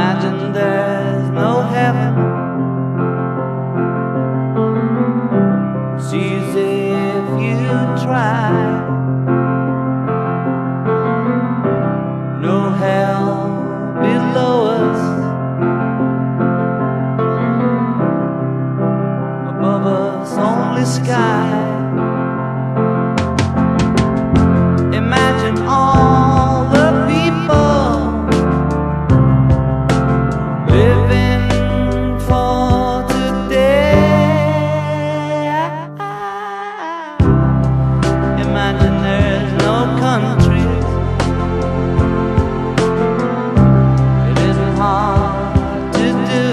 Imagine there's no heaven. It's easy if you try. No hell below us, above us only sky. Imagine all the people living for today. Imagine there's no countries. It isn't hard to do.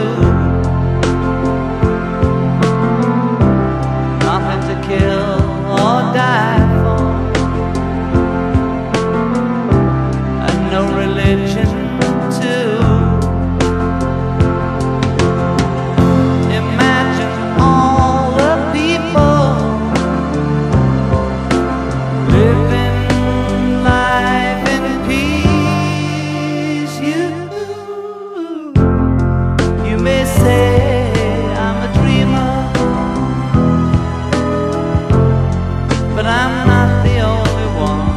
Nothing to kill or die for, and no religion too. Imagine all the people living life in peace. You may say I'm a dreamer, but I'm not the only one.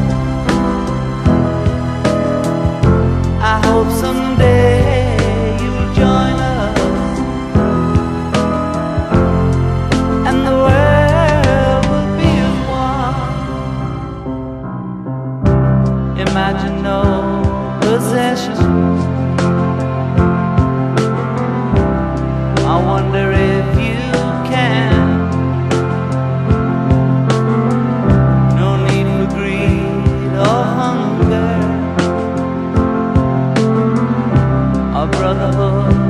I hope someday you'll join us, and the world will be as one. Imagine no possessions. I wonder if you can. No need for greed or hunger, our brotherhood